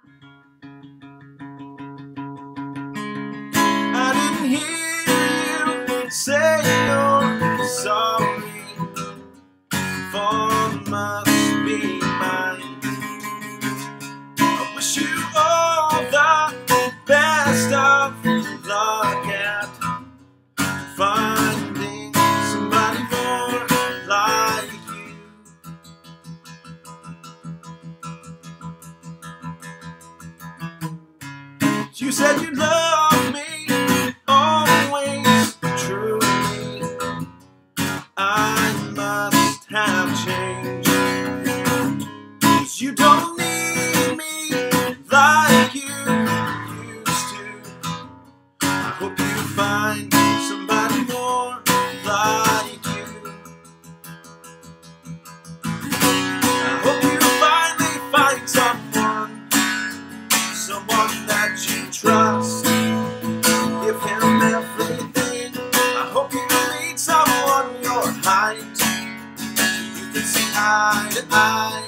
I didn't hear you say you're sorry, for must be mine. I wish you all the best of luck at finding somebody more like you. You said you loved me, always truly. I must have changed, 'cause you don't need me like you used to. I hope you find somebody more like you. I hope you finally find someone that you trust. Give him everything. I hope you meet someone your height, you can see eye to eye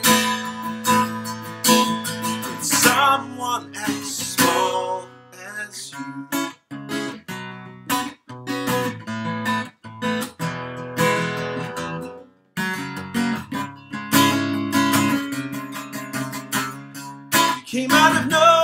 with someone as small as you. Came out of nowhere.